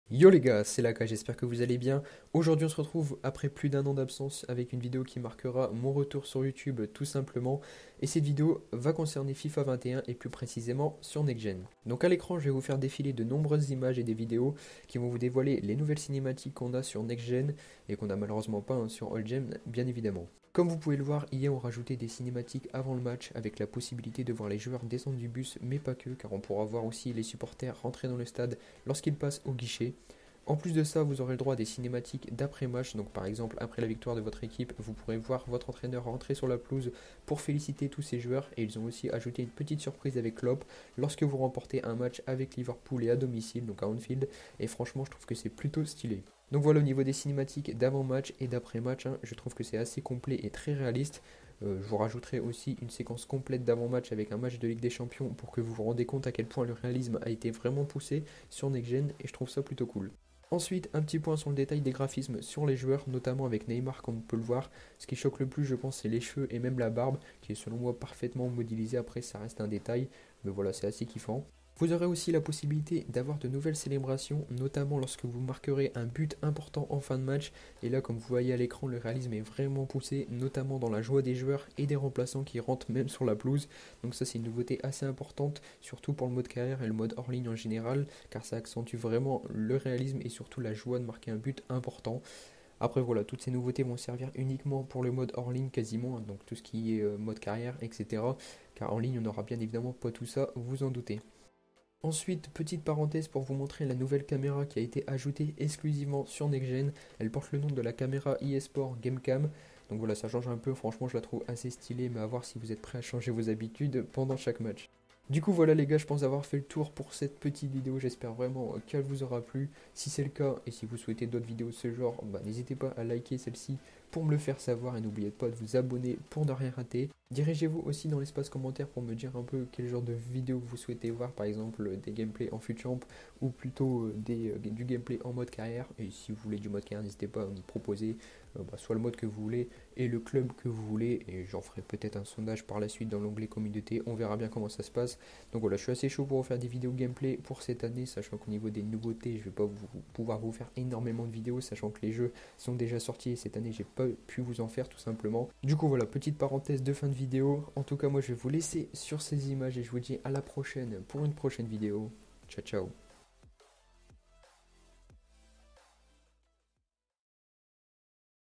Yo les gars, c'est Laka, j'espère que vous allez bien. Aujourd'hui on se retrouve après plus d'un an d'absence avec une vidéo qui marquera mon retour sur YouTube tout simplement. Et cette vidéo va concerner FIFA 21 et plus précisément sur Next Gen. Donc à l'écran je vais vous faire défiler de nombreuses images et des vidéos qui vont vous dévoiler les nouvelles cinématiques qu'on a sur Next Gen et qu'on n'a malheureusement pas sur Old Gen bien évidemment. Comme vous pouvez le voir, hier on rajoutait des cinématiques avant le match avec la possibilité de voir les joueurs descendre du bus mais pas que car on pourra voir aussi les supporters rentrer dans le stade lorsqu'ils passent au guichet. En plus de ça, vous aurez le droit à des cinématiques d'après-match. Donc par exemple, après la victoire de votre équipe, vous pourrez voir votre entraîneur rentrer sur la pelouse pour féliciter tous ses joueurs. Et ils ont aussi ajouté une petite surprise avec Klopp lorsque vous remportez un match avec Liverpool et à domicile, donc à Anfield. Et franchement, je trouve que c'est plutôt stylé. Donc voilà, au niveau des cinématiques d'avant-match et d'après-match, je trouve que c'est assez complet et très réaliste. Je vous rajouterai aussi une séquence complète d'avant-match avec un match de Ligue des Champions pour que vous vous rendez compte à quel point le réalisme a été vraiment poussé sur Next Gen et je trouve ça plutôt cool. Ensuite, un petit point sur le détail des graphismes sur les joueurs, notamment avec Neymar comme on peut le voir. Ce qui choque le plus, je pense, c'est les cheveux et même la barbe, qui est selon moi parfaitement modélisée. Après, ça reste un détail, mais voilà, c'est assez kiffant. Vous aurez aussi la possibilité d'avoir de nouvelles célébrations, notamment lorsque vous marquerez un but important en fin de match. Et là, comme vous voyez à l'écran, le réalisme est vraiment poussé, notamment dans la joie des joueurs et des remplaçants qui rentrent même sur la pelouse. Donc ça, c'est une nouveauté assez importante, surtout pour le mode carrière et le mode hors ligne en général, car ça accentue vraiment le réalisme et surtout la joie de marquer un but important. Après voilà, toutes ces nouveautés vont servir uniquement pour le mode hors ligne quasiment, donc tout ce qui est mode carrière, etc. Car en ligne, on n'aura bien évidemment pas tout ça, vous en doutez. Ensuite, petite parenthèse pour vous montrer la nouvelle caméra qui a été ajoutée exclusivement sur NextGen. Elle porte le nom de la caméra eSport GameCam. Donc voilà, ça change un peu, franchement je la trouve assez stylée, mais à voir si vous êtes prêts à changer vos habitudes pendant chaque match. Du coup voilà les gars, je pense avoir fait le tour pour cette petite vidéo, j'espère vraiment qu'elle vous aura plu. Si c'est le cas et si vous souhaitez d'autres vidéos de ce genre, n'hésitez pas à liker celle-ci pour me le faire savoir et n'oubliez pas de vous abonner pour ne rien rater. Dirigez-vous aussi dans l'espace commentaire pour me dire un peu quel genre de vidéo vous souhaitez voir, par exemple des gameplays en FUTChamp ou plutôt du gameplay en mode carrière. Et si vous voulez du mode carrière, n'hésitez pas à me proposer soit le mode que vous voulez et le club que vous voulez. Et j'en ferai peut-être un sondage par la suite dans l'onglet communauté, on verra bien comment ça se passe. Donc voilà, je suis assez chaud pour faire des vidéos gameplay pour cette année, sachant qu'au niveau des nouveautés, je vais pas pouvoir vous faire énormément de vidéos, sachant que les jeux sont déjà sortis et cette année, j'ai pas pu vous en faire tout simplement. Du coup voilà, petite parenthèse de fin de vidéo. En tout cas, moi je vais vous laisser sur ces images et je vous dis à la prochaine pour une prochaine vidéo. Ciao ciao.